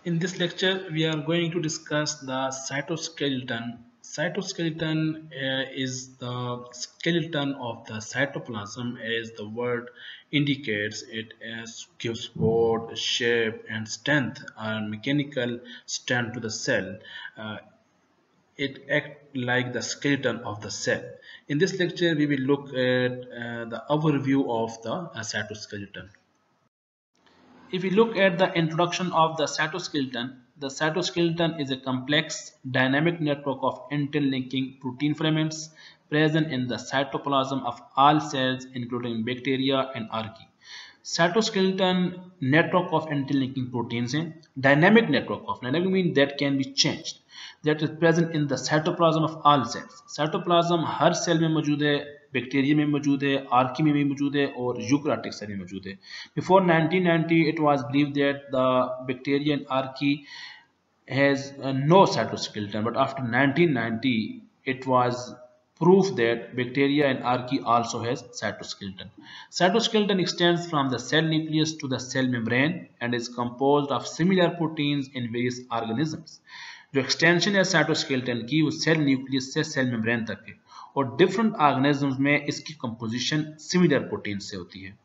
In this lecture, we are going to discuss the cytoskeleton. Cytoskeleton is the skeleton of the cytoplasm, as the word indicates. It gives board, shape, and strength, and mechanical strength to the cell. Uh, it acts like the skeleton of the cell. In this lecture, we will look at the overview of the cytoskeleton. If we look at the introduction of the cytoskeleton is a complex dynamic network of interlinking protein filaments present in the cytoplasm of all cells including bacteria and archaea. Cytoskeleton network of interlinking proteins है dynamic network of dynamic mean that can be changed that is present in the cytoplasm of all cells. Cytoplasm हर cell में मौजूद है, bacteria में मौजूद है, Archie में भी मौजूद है और यूकैरियोटिक सेल में मौजूद है. Before 1990 it was believed that the bacteria and archaea has no cytoskeleton, but after 1990 it was proof that bacteria and archaea also has cytoskeleton. Cytoskeleton extends from the cell nucleus to the cell membrane and is composed of similar proteins in various organisms. जो extension है cytoskeleton की वो cell nucleus से cell membrane तक है और different organisms में इसकी कंपोजिशन सिमिलर प्रोटीन से होती है.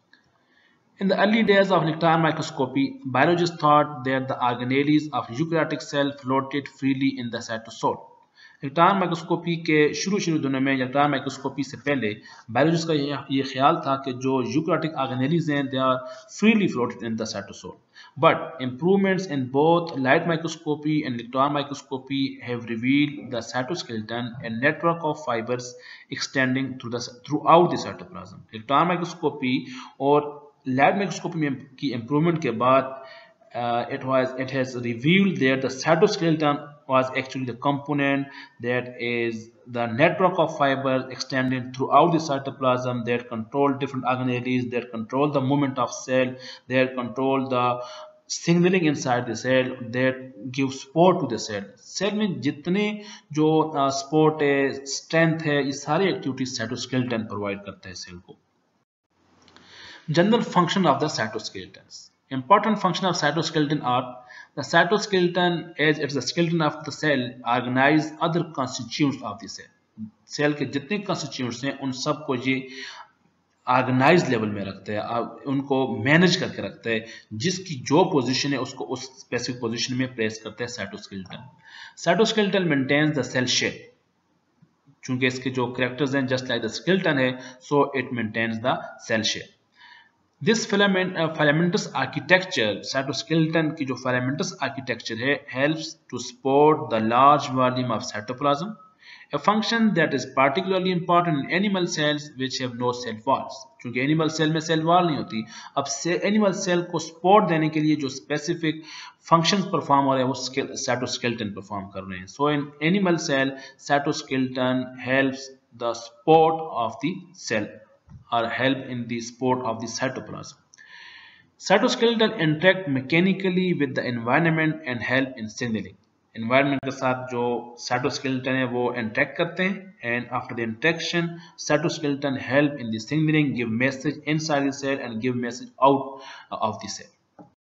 In the early days of nuclear microscopy, biologists thought that the organelles of eukaryotic cell floated freely in the cytosol. Nuclear microscopy के शुरू दिनों में न्यूक्लियर माइक्रोस्कोपी से पहले बायोलॉजिस्ट का ये ख्याल था कि जो यूकैरियोटिक ऑर्गेनेल्स हैं they are freely floated in the cytosol. But improvements in both light microscopy and electron microscopy have revealed the cytoskeleton, a network of fibers extending throughout the cytoplasm. Electron microscopy और light microscopy में की improvement के बाद it has revealed that the cytoskeleton was actually the component that is the network of fibers extending throughout the cytoplasm that control different organelles, that control the movement of cell, that control the signaling inside the cell, that give support to the cell. Cell में जितने जो support है, strength है, ये सारी activities cytoskeleton provide करता है cell को. General function of the cytoskeletons. Important function of cytoskeleton are the cytoskeleton, as it's the skeleton of the cell, organize other constituents of the cell. Cell के जितने constituents हैं उन सब को ये ऑर्गेनाइज लेवल में रखते हैं, उनको मैनेज करके रखते हैं, जिसकी जो पोजीशन है उसको उस स्पेसिफिक पोजीशन में प्लेस करते हैं cytoskeleton. Cytoskeleton maintains the cell shape. चूंकि इसके जो कैरेक्टर्स हैं जस्ट लाइक द स्केलेटन है, so it maintains the cell shape. This filamentous architecture, cytoskeleton की जो filamentous architecture है, helps to support the large volume of cytoplasm, a function that is particularly important in animal cells which have no cell walls. क्योंकि animal cell में cell wall नहीं होती, अब animal cell को support देने के लिए जो specific functions perform हो रहे हैं वो cytoskeleton perform कर रहे हैं. So in animal cell, cytoskeleton helps the support of the cell or help in the support of the cytoplasm. Cytoskeleton interact mechanically with the environment and help in signaling. Environment के साथ जो cytoskeleton है वो interact करते हैं and after the interaction cytoskeleton help in the signaling, give message inside the cell and give message out of the cell.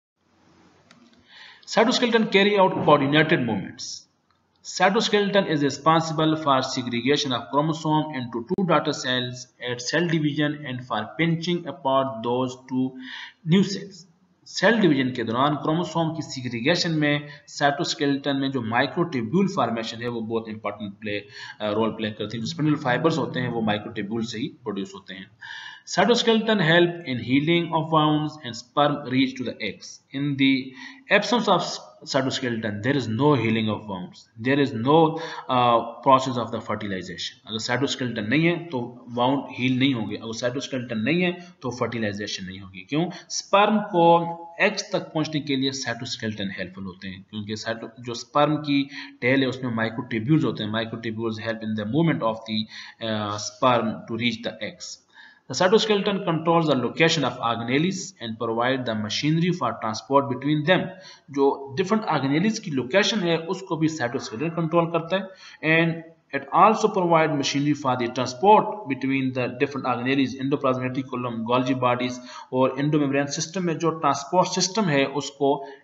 Cytoskeleton carry out coordinated movements. Cytoskeleton is responsible for segregation of chromosome into two daughter cells at cell division and for pinching apart those two new cells. Cell division के दौरान chromosome की segregation में cytoskeleton में जो microtubule formation है वो बहुत important role play करती है. जो स्पिंडल फाइबर्स होते हैं वो माइक्रोट्यूब्यूल से ही प्रोड्यूस होते हैं. Cytoskeleton help in healing of wounds and sperm reach to the eggs. In the absence of cytoskeleton, there is no healing of wounds. There is no process of the fertilization. अगर cytoskeleton नहीं है तो wound heal नहीं होंगे. अगर cytoskeleton नहीं है तो fertilization नहीं होगी. क्यों? Sperm को eggs तक पहुंचने के लिए cytoskeleton helpful होते हैं, क्योंकि जो sperm की tail है उसमें microtubules होते हैं. Microtubules help in the movement of the sperm to reach the eggs. The cytoskeleton controls the location of organelles and provide the machinery for transport between them. जो different organelles की location है उसको भी cytoskeleton control करता है and it also provide machinery for the transport between the different organelles, endoplasmic reticulum, Golgi bodies और endomembrane system में जो transport system है उसको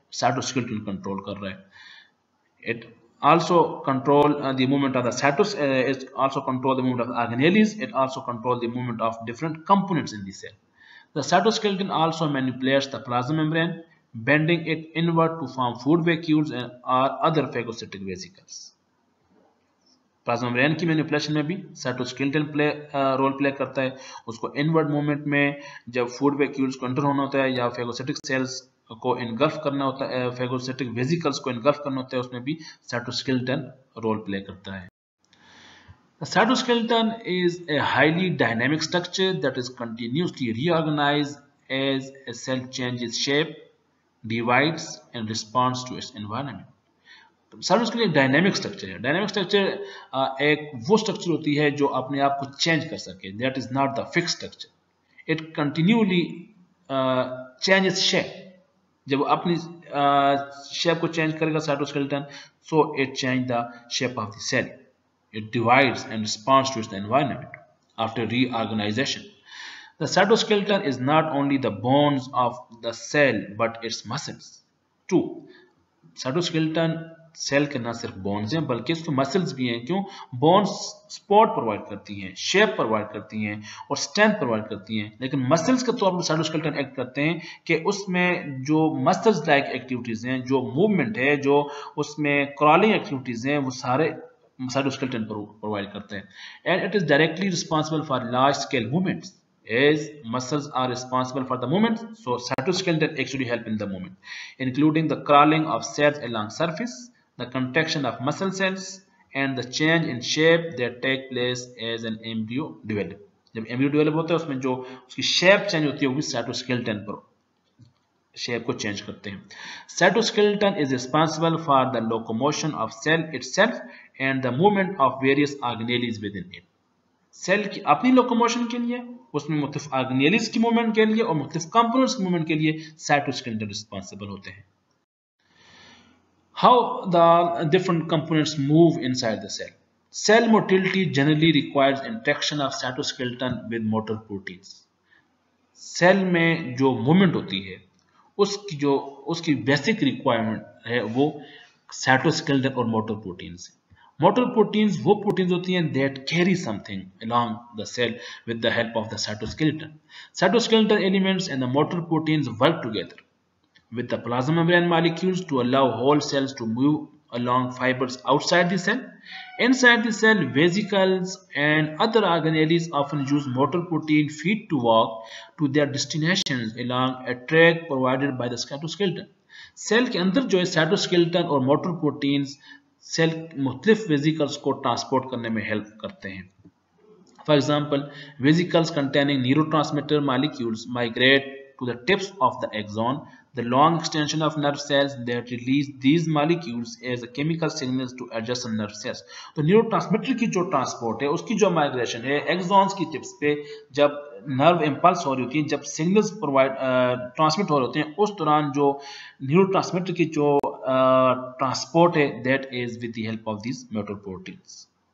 साइटोस्केलेटन कंट्रोल कर रहा है. It also control the movement of the cytos. It also control the movement of organelles. It also control the movement of different components in the cell. The cytoskeleton also manipulates the plasma membrane, bending it inward to form food vacuoles and or other phagocytic vesicles. Plasma membrane की manipulation में भी cytoskeleton role play करता है. उसको inward movement में जब food vacuoles को enter होना होता है या फेगोसिटिक सेल्स को इनगल्फ करना होता है, फेगोसिटिक वेसिकल्स को इनगल्फ करना होता है, उसमें भी साइटोस्केलेटन रोल प्ले करता है. The cytoskeleton is a highly dynamic structure that is continuously reorganized as a cell changes shape, divides and responds to its environment. Cytoskeleton dynamic structure है. Dynamic structure एक वो स्ट्रक्चर होती है जो अपने आप को चेंज कर सके. That is not the fix structure. It continuously changes shape. जब अपनी शेप को चेंज करेगा cytoskeleton, so it change the shape of the cell. It divides and responds to its environment after reorganization. The cytoskeleton is not only the bones of the cell but its muscles too. Cytoskeleton cell के ना सिर्फ bones हैं बल्कि इसमें muscles भी हैं. क्यों? Bones support provide करती हैं, शेप प्रोवाइड करती हैं और स्ट्रेंथ प्रोवाइड करती हैं, लेकिन मसल्स के तौर पर साइटोस्केलेटन एक्ट करते हैं कि उसमें जो मसल्स लाइक एक्टिविटीज हैं, जो मूवमेंट है, जो उसमें क्रॉलिंग एक्टिविटीज हैं, वो सारे cytoskeleton provide करते हैं. And it is directly responsible for large scale movements. As muscles are responsible for the movement, so cytoskeleton actually help in the movement, including the crawling of cells along surface, the contraction of muscle cells, and the change in shape that take place as an embryo develop. जब embryo develop होता है उसमें जो उसकी shape change होती है वो भी cytoskeleton पर शेप को चेंज करते हैं. Cytoskeleton is responsible for the locomotion of cell itself and the movement of various organelles within it. Cell की अपनी लोकोमोशन के लिए, उसमें मुख्तलिफ ऑर्गेनेलीज की मूवमेंट के लिए और मुख्तलिफ कंपोनेंट्स की मूवमेंट के लिए साइटोस्केलेटन रिस्पांसिबल होते हैं. How the different components move inside the cell. Cell motility generally requires interaction of cytoskeleton with motor proteins. Cell में जो मूवमेंट होती है उसकी बेसिक रिक्वायरमेंट है वो साइटोस्केलेटन और मोटर प्रोटीन्स. मोटर प्रोटीन्स वो प्रोटीन्स होती हैं that carry something along the cell with the help of the cytoskeleton. Cytoskeleton elements and the motor proteins work together with the plasma membrane molecules to allow whole cells to move along fibers outside the cell. Inside the cell, vesicles and other organelles often use motor protein feet to walk to their destinations along a track provided by the cytoskeleton. Cell के अंदर जो है cytoskeleton और motor proteins cell मुख्तलिफ vesicles को transport करने में help करते हैं. For example, vesicles containing neurotransmitter molecules migrate to the tips of the axon, the long extension of nerve cells that release these molecules as a chemical signals to adjacent nerve cells. तो neurotransmitter की जो transport है उसकी जो migration है exons की tips पे जब नर्व इम्पल्स हो रही होती है, जब सिग्नल्स प्रोवाइड ट्रांसमिट हो रहे होते हैं, उस दौरान जो न्यूरोट्रांसमीटर की जो ट्रांसपोर्ट है that is with the help of these motor proteins.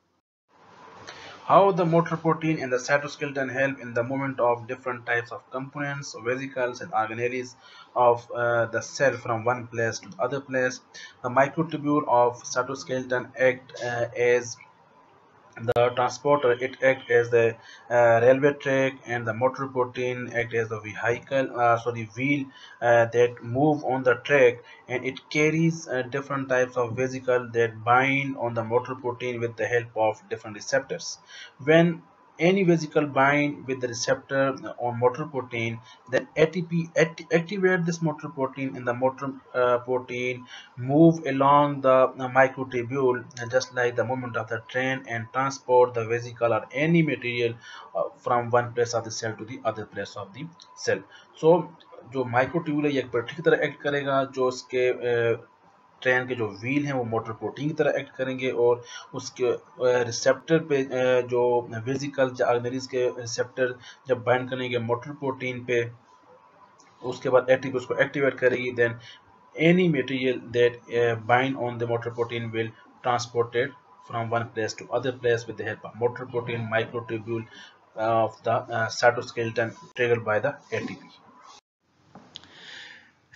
How the motor protein and the cytoskeleton help in the movement of different types of components, vesicles and organelles of the cell from one place to the other place. The microtubule of cytoskeleton act as the transporter. It acts as the railway track, and the motor protein act as the wheel that move on the track, and it carries different types of vesicle that bind on the motor protein with the help of different receptors. When any vesicle bind with the receptor on motor protein, then ATP activate this motor protein, and the motor protein move along the microtubule just like the movement of the train and transport the vesicle or any material from one place of the cell to the other place of the cell. So जो microtubule है ये एक battery की तरह act करेगा, जो उसके train के जो व्हील हैं वो मोटर प्रोटीन की तरह एक्ट करेंगे, और उसके रिसेप्टर पे जो वेसिकल ऑर्गेनेल्स के रिसेप्टर जब बाइंड करेंगे मोटर प्रोटीन पे, उसके बाद एटीपी उसको एक्टिवेट करेगी. Then any material that bind on the motor protein will transported from one place to other place with the help of motor protein microtubule of the cytoskeleton triggered by the ATP.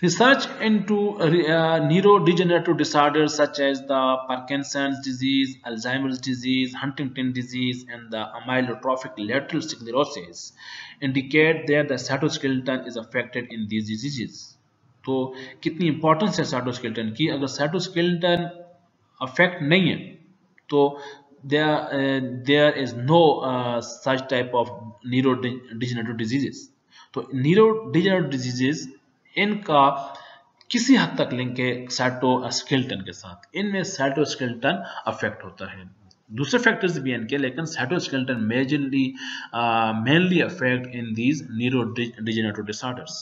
Research into neurodegenerative disorders such as the Parkinson's disease, Alzheimer's disease, Huntington disease, and the amyotrophic lateral sclerosis indicate that the cytoskeleton is affected in these diseases. तो कितनी importance है cytoskeleton की? अगर cytoskeleton affect नहीं है तो there is no such type of neurodegenerative diseases. तो neurodegenerative diseases इनका किसी हद तक लिंक है साइटोस्केलेटन के साथ, इनमें साइटोस्केलेटन अफेक्ट होता है। दूसरे फैक्टर्स भी हैं इनके, लेकिन cytoskeleton majorly mainly affect in these neurodegenerative disorders.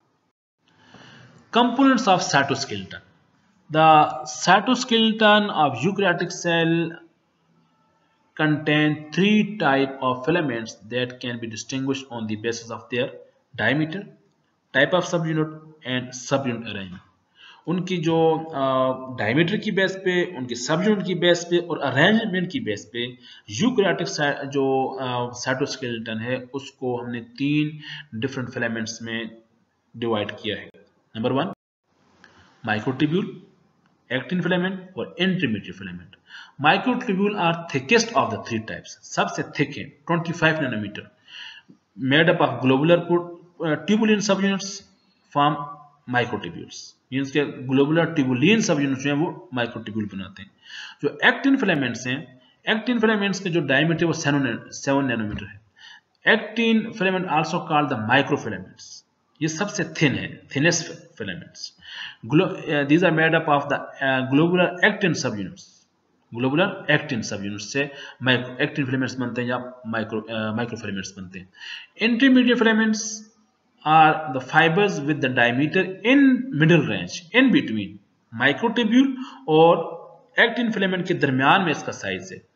Components of cytoskeleton. The cytoskeleton of eukaryotic cell contain three types of filaments that can be distinguished on the basis of their diameter, type of subunit and subunit arrangement. उनकी जो diameter की base पे, उनके सब unit की base पे और arrangement की बेस पे यूकैरियोटिक जो साइटोस्केलेटन है उसको हमने 3 डिफरेंट फिलामेंट्स में डिवाइड किया है। नंबर 1 माइक्रोट्यूब्यूल, एक्टिन फिलामेंट और intermediate filament. Microtubule are thickest of the 3 types, सबसे थिक है 25 nanometer, made up of globular tubulin subunits form microtubules, means के ग्लोबुलर ट्यूबुलिन सब यूनिट्स जो है वो माइक्रोट्यूब्यूल बनाते हैं। जो एक्टिन फिलामेंट्स हैं, एक्टिन फिलामेंट्स के जो डायमीटर वो 7 नैनोमीटर है। Actin filament also called the microfilaments, ये सबसे थिन है, thinnest filaments. These are made up of the globular actin subunits, globular actin subunit से एक्टिन फिलामेंट्स बनते हैं या माइक्रोफिलामेंट्स बनते हैं। Intermediate filaments are the fibers with the diameter in middle range, in between microtubule और actin filament के दरमियान में इसका साइज है,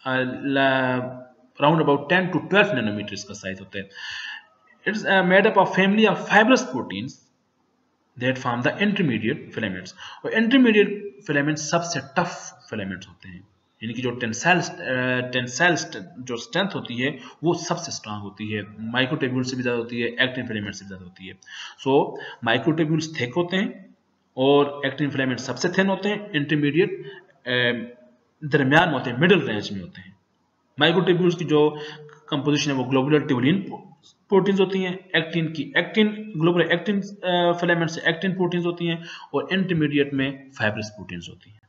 around about 10 to 12 नैनोमीटर इसका साइज होता है। It's made up of family of fibrous proteins that form the intermediate filaments, और intermediate filaments सबसे tough filaments होते हैं, यानी कि जो टेंसाइल जो स्ट्रेंथ होती है वो सबसे स्ट्रांग होती है, माइक्रोट्यूब्यूल से भी ज़्यादा होती है, एक्टिन फिलामेंट से भी ज़्यादा होती है। सो माइक्रोट्यूब्यूल्स थिक होते हैं और एक्टिन फिलामेंट सबसे थिन होते हैं, इंटरमीडिएट दरमियान में होते हैं, मिडिल रेंज में होते हैं। माइक्रोट्यूब्यूल्स की जो कंपोजिशन है वो ग्लोबुलर ट्यूबुलिन प्रोटीन्स होती हैं, ग्लोबुलर एक्टिन फिलामेंट से एक्टिन प्रोटीन्स होती हैं और इंटरमीडिएट में फाइब्रस प्रोटीन्स होती हैं।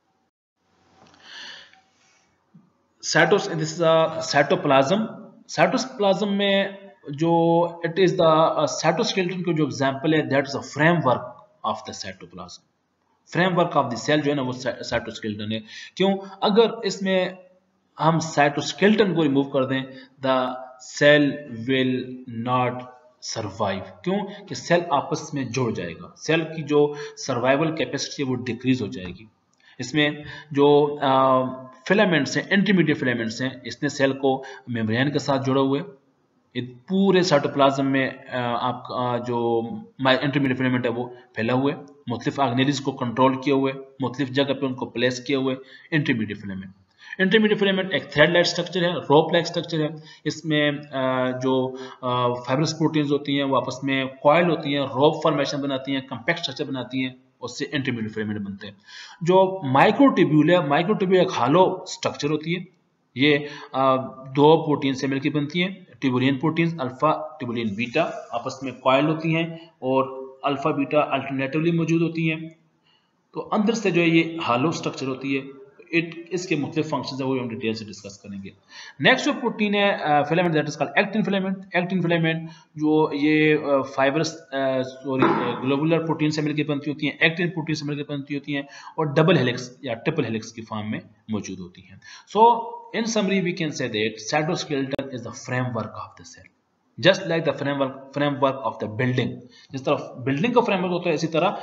This is a cytoplasm. Cytoplasm में जो इट इज द साइटोस्केलेटन को जो एग्जांपल है that is a framework of the cytoplasm, framework of the cell जो है ना वो साइटोस्केलेटन है। क्यों? अगर इसमें हम साइटोस्केलेटन को रिमूव कर दें the cell will not survive. क्यों? कि सेल आपस में जुड़ जाएगा, सेल की जो सर्वाइवल कैपेसिटी है वो डिक्रीज हो जाएगी। इसमें जो फिलामेंट्स हैं, इंटरमीडिएट फिलामेंट्स हैं, इसने सेल को मेम्ब्रेन के साथ जोड़ा हुए, पूरे साइटोप्लाज्म में आपका जो इंटरमीडिएट फिलामेंट है वो फैला हुआ है, मुख्तलिफ ऑर्गेनेल्स को कंट्रोल किए हुए, मुख्तलिफ जगह पे उनको प्लेस किए हुए। इंटरमीडिएट फिलामेंट एक थ्रेड लाइक स्ट्रक्चर है, रोप लाइक स्ट्रक्चर है। इसमें जो फाइब्रस प्रोटीन्स होती हैं वो आपस में कॉइल होती हैं, रोप फॉर्मेशन बनाती हैं, कंपैक्ट स्ट्रक्चर बनाती हैं, उससे इंटरमीडिएट फिलामेंट बनते हैं। जो माइक्रोट्यूब्यूल है, माइक्रोट्यूब्यूल एक हालो स्ट्रक्चर होती है, ये 2 प्रोटीन से मिलकर बनती है, tubulin proteins alpha tubulin beta, आपस में कॉइल होती हैं और अल्फा बीटा अल्टरनेटिवली मौजूद होती हैं। तो अंदर से जो है ये हालो स्ट्रक्चर होती है, इसके मुख्तलिफ फंक्शंस है वो हम डिटेल से डिस्कस करेंगे। नेक्स्ट जो प्रोटीन है filament that is called actin filament. Actin filament जो ये फाइब्रस ग्लोबुलर प्रोटीन से मिलकर बनती होती हैं, एक्टिन प्रोटीन से मिलकर बनती होती हैं और डबल हेलिक्स या ट्रिपल हेलिक्स की फॉर्म में मौजूद होती हैं। So in summary we can say that cytoskeleton is the framework of the cell, just like the framework of the building. जिस तरह बिल्डिंग का फ्रेमवर्क होता है इसी तरह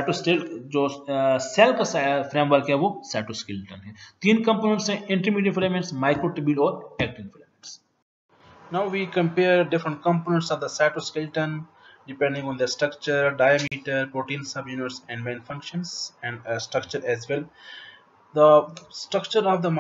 जो सेल का फ्रेमवर्क है वो साइटोस्केलेटन है। 3 कंपोनेंट्स हैं, इंटरमीडिएट फिलामेंट्स, माइक्रोट्यूब्यूल और actin filaments. Now we compare different components of the cytoskeleton depending on the structure, diameter, protein subunits and main functions and structure as well. The structure of the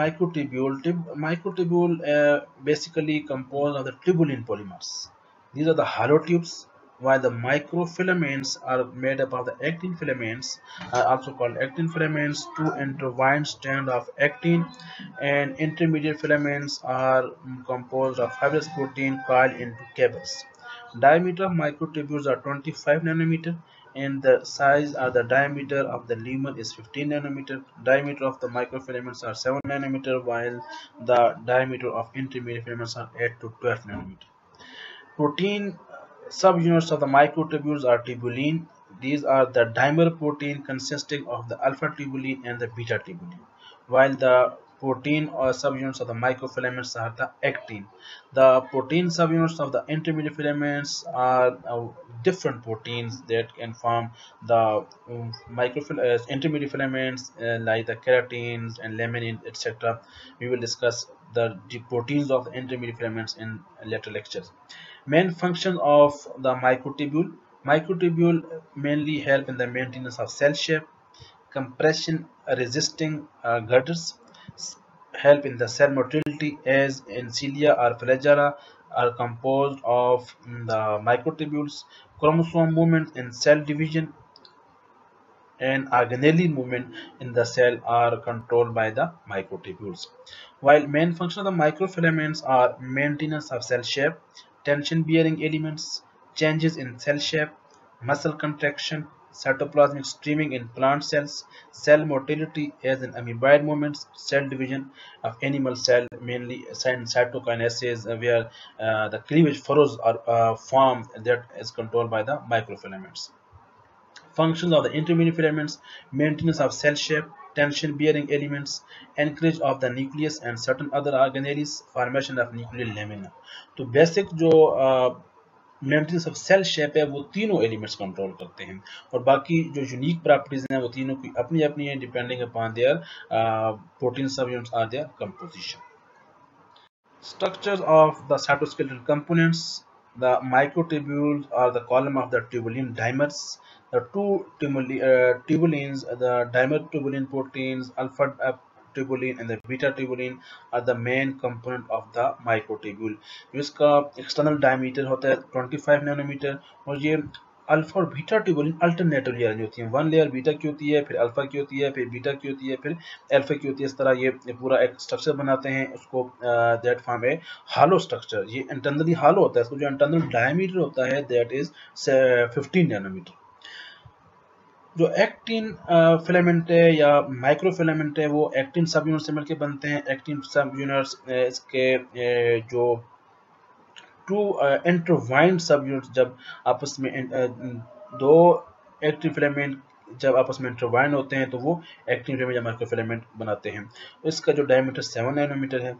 microtubule basically composed of the tubulin polymers. These are the hollow tubes while the microfilaments are made up of the actin filaments, are also called actin filaments, two intertwined strands of actin, and intermediate filaments are composed of fibrous protein coiled into cables. Diameter of microtubules are 25 nanometer, and the size or the diameter of the lumen is 15 nanometer. Diameter of the microfilaments are 7 nanometer, while the diameter of intermediate filaments are 8 to 12 nanometer. Protein subunits of the microtubules are tubulin. These are the dimer protein consisting of the alpha tubulin and the beta tubulin, while the protein or subunits of the microfilaments are the actin. The protein subunits of the intermediate filaments are different proteins that can form the intermediate filaments like the keratins and laminin, etc. We will discuss the proteins of the intermediate filaments in later lectures. Main function of the microtubule. Microtubule mainly help in the maintenance of cell shape, compression resisting girders, help in the cell motility as in cilia or flagella are composed of the microtubules, chromosome movement in cell division and organelle movement in the cell are controlled by the microtubules. While main function of the microfilaments are maintenance of cell shape, tension-bearing elements, changes in cell shape, muscle contraction, cytoplasmic streaming in plant cells, cell motility as in amoeboid movements, cell division of animal cell, mainly cytokinesis, where the cleavage furrows are formed that is controlled by the microfilaments. Functions of the intermediate filaments: maintenance of cell shape, tension bearing elements, anchorage of the nucleus and certain other organelles, formation of nuclear lamina. तो basic जो maintenance of cell shape है वो तीनों elements control करते हैं, और बाकी जो यूनिक प्रॉपर्टीज हैं वो तीनों की अपनी अपनी है, depending upon their protein subunits or their composition. Structures of the cytoskeletal components. The microtubules are the column of the tubulin dimers. The two tubulins, the dimer tubulin proteins, alpha tubulin and the beta tubulin are the main component of the microtubule. इसका external diameter होता है 25 nanometre, और ये alpha और beta tubulin alternatively arrange होती हैं. One layer beta की होती है, फिर अल्फा की होती है, फिर बीटा की होती है, फिर अल्फा की होती है. इस तरह ये पूरा एक स्ट्रक्चर बनाते हैं. उसको दैट फॉर्म है हालो स्ट्रक्चर. ये इंटरनली हालो होता है. इसको जो इंटरनल डायमीटर होता है दैट इज 15 नैनोमीटर. जो एक्टिन फिलामेंट है या माइक्रो फिलामेंट है वो एक्टिन सब यूनिट से मिलकर बनते हैं. एक्टिन सब यूनिट्स इसके जो टू इंटरवाइंड सब यूनिट जब आपस में दो एक्टिव फिलामेंट जब आपस में इंटरवाइन होते हैं तो वो एक्टिव फिलामेंट या माइक्रो फिलामेंट बनाते हैं. इसका जो डायमीटर 7 नैनोमीटर है.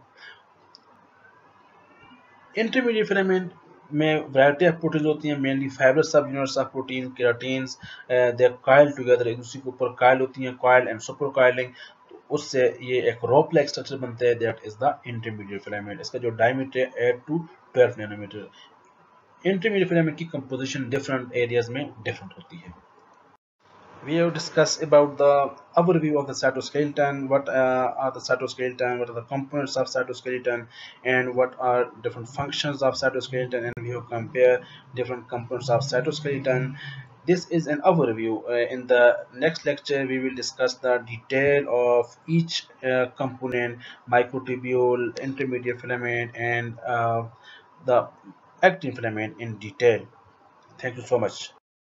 इंटरमीडिएट फिलामेंट में वैरायटी ऑफ प्रोटीन होती हैं, mainly fiber subunits of protein, keratins, they coil together, एक दूसरे के ऊपर कॉइल होती हैं, कॉइल एंड सुपर कॉइलिंग. उससे ये एक रोप लाइक स्ट्रक्चर बनता है, that is the intermediate filament. इसका जो डायमीटर है 8 टू 12 नैनोमीटर. इंटरमीडिएट फिलामेंट की कंपोजिशन डिफरेंट एरियाज में डिफरेंट होती है. We have discussed about the overview of the cytoskeleton, what are the cytoskeleton, what are the components of cytoskeleton, and what are different functions of cytoskeleton, and we have compared different components of cytoskeleton. This is an overview. In the next lecture, we will discuss the detail of each component, microtubule, intermediate filament, and the actin filament in detail. Thank you so much.